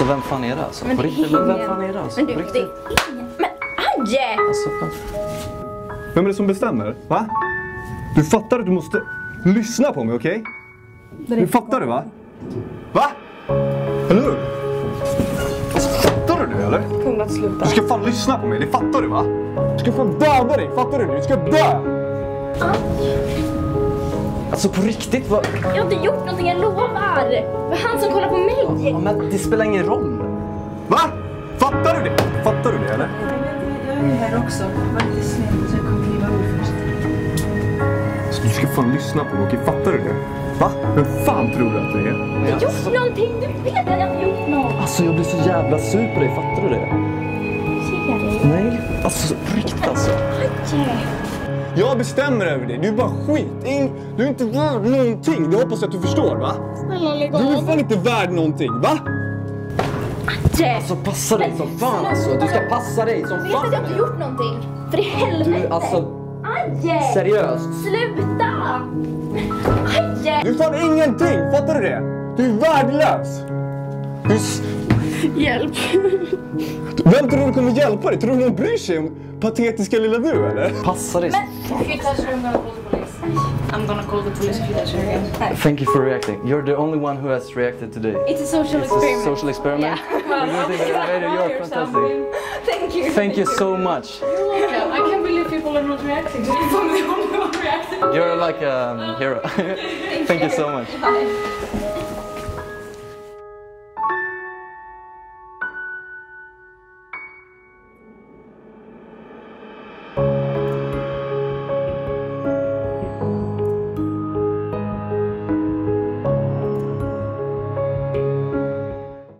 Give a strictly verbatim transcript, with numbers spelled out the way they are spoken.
vem fan är det alltså? Men på det riktigt, är ingen. vem fan är det alltså? Men du, på det riktigt. är ingen. Men Adje! Alltså, men... Vem är det som bestämmer? Va? Du fattar att du måste lyssna på mig, okej? Okay? Du fattar det, va? Va? Eller hur? Alltså, fattar du det, eller? Kommer att sluta. Du ska fan lyssna på mig, det fattar du, va? Du ska fan döda dig, fattar du? Du ska dö! Alltså på riktigt, vad... Jag har inte gjort någonting, jag lovar! Det var han som kollar på mig! Ja, men det spelar ingen roll. Va? Fattar du det? Fattar du det, eller? Jag är här också. Var lite snäll så jag kommer kliva ur först. Så du ska fan lyssna på mig, okej? Fattar du det? Va? Vem fan tror du att det är? Jag har gjort någonting, du vet att jag inte gjort något! Alltså jag blir så jävla sur på dig, fattar du det? Ser dig? Nej, alltså på riktigt alltså. Adje! Jag bestämmer över dig, du är bara skit. Ing- Du är inte värd någonting, det hoppas jag att du förstår, va? Snälla lägg Du är av. fan inte värd någonting, va? Adje! Alltså passa dig som fan alltså. Du ska passa dig som Vet att fan. jag inte gjort någonting? För i helvete! Du, alltså, Adje! seriöst. Sluta! Adje! Du är fan ingenting, fattar du det? Du är värdelös. Du är s- Hjälp. Vem tror du kommer hjälpa dig? Tror du någon bryr sig om patetiska lilla du, eller? Passa dig. If you touch her, I'm gonna call the police. I'm gonna call the police if you touch her again. Thank you for reacting. You're the only one who has reacted today. It's a social It's a experiment. social experiment. Well, You're doing it okay, better. You're yourself. fantastic. Thank you. Thank you so much. You're welcome. I can't believe people are not reacting. I'm the only one reacting. You're like a hero. Thank you so much. Bye.